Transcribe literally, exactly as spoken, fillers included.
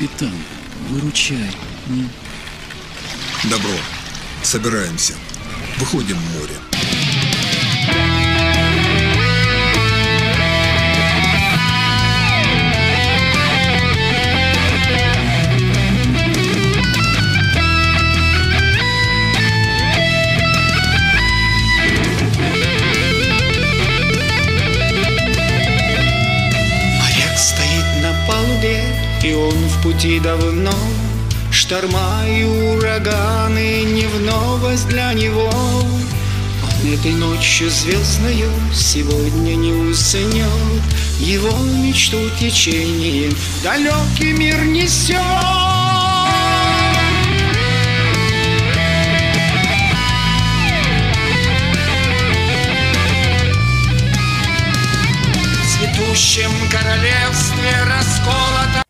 Капитан, выручай. М? Добро. Собираемся. Выходим в море. Моряк стоит на палубе, и он в пути давно. Шторма и ураганы не в новость для него. Он этой ночью звездною сегодня не уснет. Его мечту течением далекий мир несет. В цветущем королевстве расколота